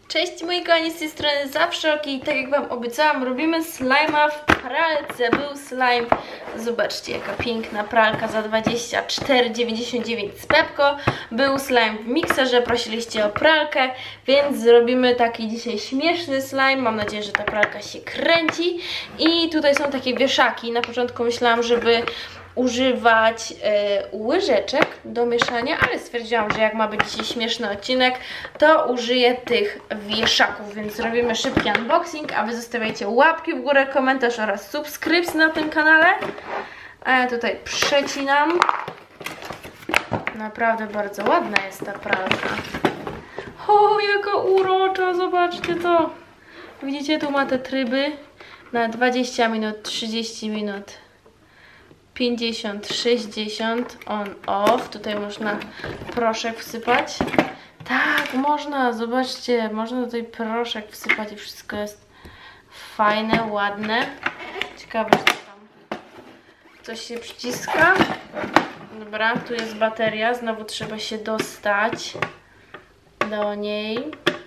Cześć moi kochani, z tej strony Zawsze Ok. Tak jak wam obiecałam, robimy slajma w pralce. Był slime, zobaczcie jaka piękna pralka za 24,99 z Pepco. Był slime w mikserze, prosiliście o pralkę, więc zrobimy taki dzisiaj śmieszny slime. Mam nadzieję, że ta pralka się kręci. I tutaj są takie wieszaki. Na początku myślałam, żeby używać łyżeczek do mieszania, ale stwierdziłam, że jak ma być dzisiaj śmieszny odcinek, to użyję tych wieszaków, więc robimy szybki unboxing, a wy zostawiajcie łapki w górę, komentarz oraz subskrypcję na tym kanale. A ja tutaj przecinam. Naprawdę bardzo ładna jest ta pralka. O, jaka urocza, zobaczcie to. Widzicie, tu ma te tryby na 20 minut, 30 minut, 50, 60, on, off. Tutaj można proszek wsypać. Tak, można, zobaczcie, można tutaj proszek wsypać i wszystko jest fajne, ładne. Ciekawe, że tam coś się przyciska. Dobra, tu jest bateria, znowu trzeba się dostać do niej.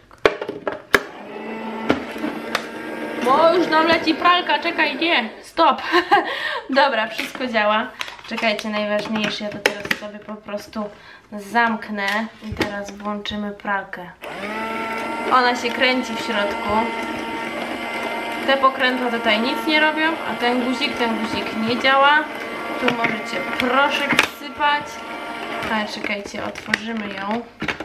Bo już nam leci pralka, czekaj, nie, stop. Dobra, wszystko działa. Czekajcie, najważniejsze, ja to teraz sobie po prostu zamknę i teraz włączymy pralkę. Ona się kręci w środku. Te pokrętła tutaj nic nie robią, a ten guzik nie działa. Tu możecie proszek wsypać. Ale czekajcie, otworzymy ją.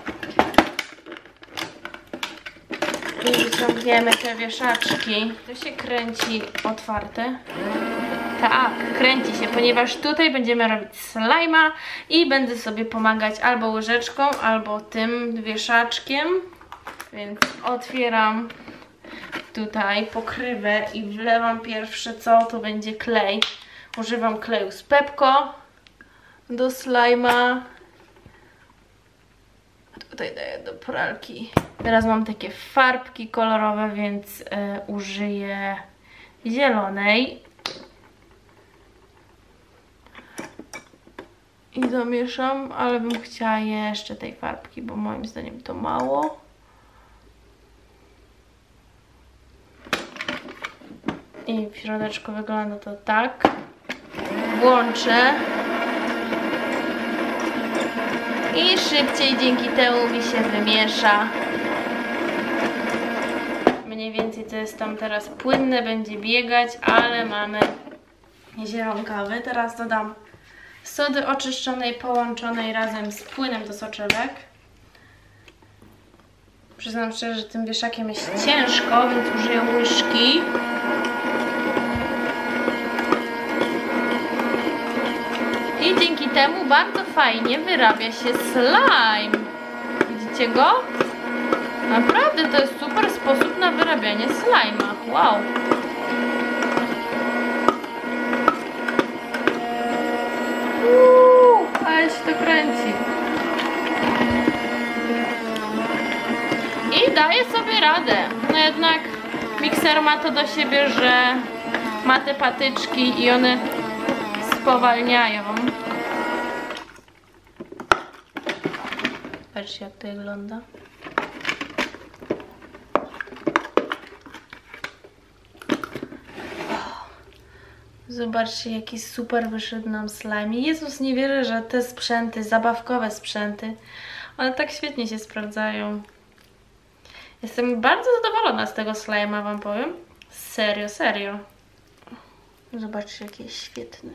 I wyciągniemy te wieszaczki. To się kręci otwarte. Tak, kręci się, ponieważ tutaj będziemy robić slajma i będę sobie pomagać albo łyżeczką, albo tym wieszaczkiem. Więc otwieram tutaj pokrywę i wlewam pierwsze co, to będzie klej. Używam kleju z Pepco do slajma. Tutaj daję do pralki. Teraz mam takie farbki kolorowe, więc użyję zielonej. I zamieszam, ale bym chciała jeszcze tej farbki, bo moim zdaniem to mało. I w środeczku wygląda to tak. Włączę. I szybciej dzięki temu mi się wymiesza. Mniej więcej co jest tam teraz płynne, będzie biegać, ale mamy zielonkawy. Teraz dodam sody oczyszczonej, połączonej razem z płynem do soczewek. Przyznam szczerze, że tym wieszakiem jest ciężko, więc użyję łyżki. I dzięki temu bardzo fajnie wyrabia się slime. Widzicie go? Naprawdę to jest super sposób na wyrabianie slajma. Wow! Ale się to kręci. I daje sobie radę. No jednak mikser ma to do siebie, że ma te patyczki i one spowalniają. Patrzcie jak to wygląda. Zobaczcie jaki super wyszedł nam slime. Jezus, nie wierzę, że te sprzęty, zabawkowe sprzęty, one tak świetnie się sprawdzają. Jestem bardzo zadowolona z tego slime'a, wam powiem. Serio, serio. Zobaczcie jaki jest świetny.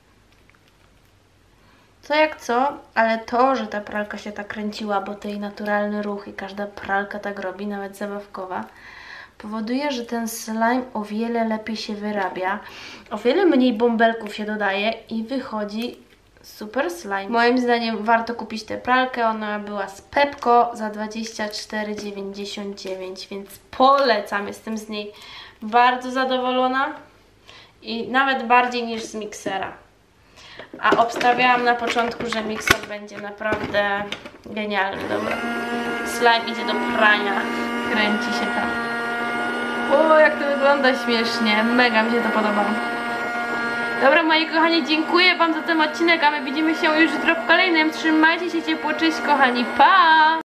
Co jak co, ale to, że ta pralka się tak kręciła, bo to jej naturalny ruch i każda pralka tak robi, nawet zabawkowa, powoduje, że ten slime o wiele lepiej się wyrabia, o wiele mniej bąbelków się dodaje i wychodzi super slime. Moim zdaniem warto kupić tę pralkę, ona była z Pepco za 24,99, więc polecam, jestem z niej bardzo zadowolona i nawet bardziej niż z miksera. A obstawiałam na początku, że mikser będzie naprawdę genialny. Dobra, slime idzie do prania, kręci się tam. O, jak to wygląda śmiesznie, mega mi się to podoba. Dobra moi kochani, dziękuję wam za ten odcinek, a my widzimy się już jutro w kolejnym. Trzymajcie się ciepło, cześć kochani, pa!